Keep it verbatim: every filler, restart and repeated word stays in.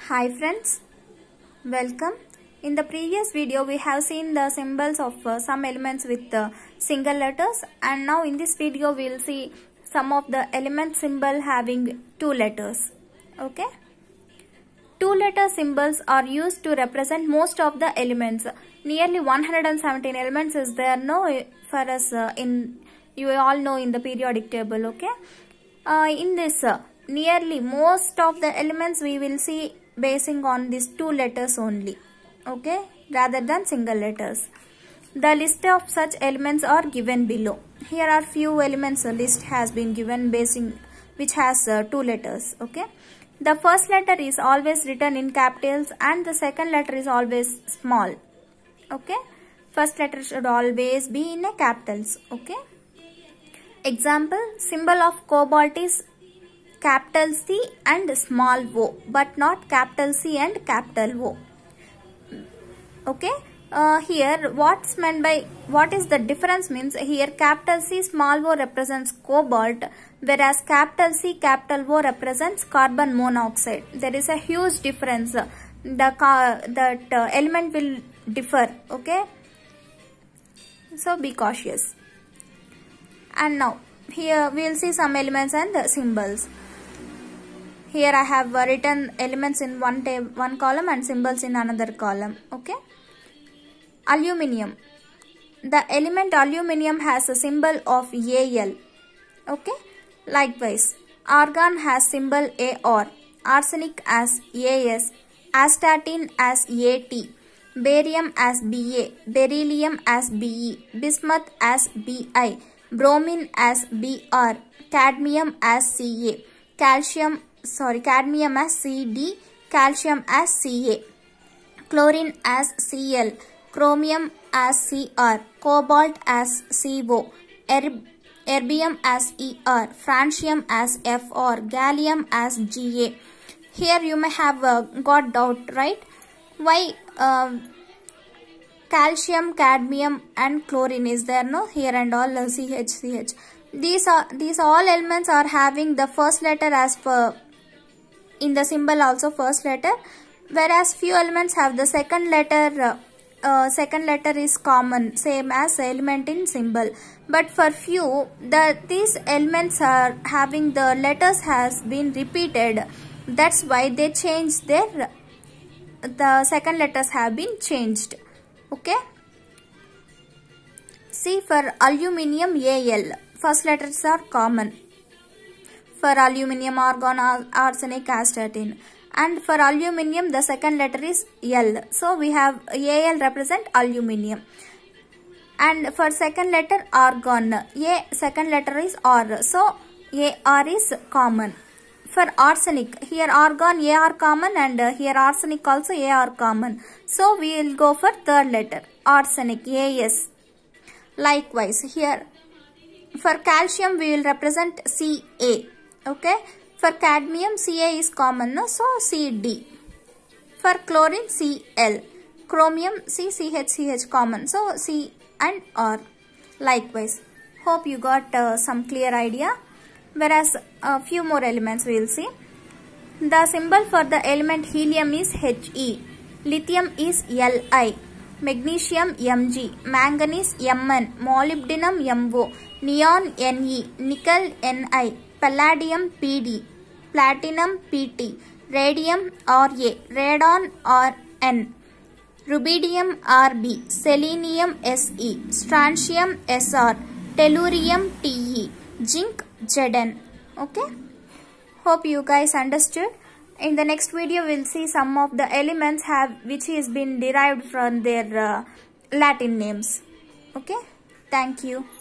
Hi friends, welcome. In the previous video we have seen the symbols of uh, some elements with uh, single letters, and now in this video we will see some of the element symbol having two letters. Okay. Two letter symbols are used to represent most of the elements. Nearly one hundred seventeen elements is there no for us uh, in you all know in the periodic table. Okay. Uh, in this uh, nearly most of the elements we will see basing on these two letters only, okay, rather than single letters. The list of such elements are given below. Here are few elements a list has been given basing which has uh, two letters. Okay, the first letter is always written in capitals and the second letter is always small. Okay, first letter should always be in a capitals. Okay, example, symbol of cobalt is capital C and small o, but not capital C and capital O. Okay, uh, here what's meant by, what is the difference means, here capital C small o represents cobalt, whereas capital C capital O represents carbon monoxide. There is a huge difference. The car, that uh, element will differ. Okay, so be cautious. And now here we will see some elements and the symbols. Here I have uh, written elements in one tab, one column and symbols in another column. Okay. Aluminium. The element aluminium has a symbol of A L. Okay. Likewise, argon has symbol A R. Arsenic as A S. Astatine as A T. Barium as B A. Beryllium as B E. Bismuth as B I. Bromine as B R. Cadmium as C A. Calcium sorry cadmium as C D, calcium as C A, chlorine as C L, chromium as C R, cobalt as C O, erb erbium as E R, francium as F R, gallium as G A. Here you may have uh, got doubt, right? Why uh, calcium, cadmium and chlorine is there, no? Here and all uh, C H C H. These are these all elements are having the first letter as per in the symbol also first letter, whereas few elements have the second letter uh, uh, second letter is common, same as element in symbol. But for few, the these elements are having the letters has been repeated. That's why they changed their the second letters have been changed. Okay. See, for aluminium A L, first letters are common. For aluminium, argon, arsenic, astatine. And for aluminium, the second letter is L. So, we have A L represent aluminium. And for second letter, argon. A second letter is R. So, A R is common. For arsenic, here argon, A R common, and here arsenic also A R common. So, we will go for third letter, arsenic, A S. Likewise, here for calcium, we will represent C A. Okay, for cadmium C A is common, no? So C D. For chlorine C L. Chromium C C H C H common, so C and R. Likewise, hope you got uh, some clear idea. Whereas a uh, few more elements we will see. The symbol for the element helium is H E. Lithium is L I. Magnesium M G. Manganese M N. Molybdenum M O. Neon N E. Nickel N I. Palladium P D, platinum P T, radium R A, radon R N, rubidium R B, selenium S E, strontium S R, tellurium T E, zinc Z N. Okay, hope you guys understood. In the next video we will see some of the elements have which has been derived from their uh, Latin names. Okay, thank you.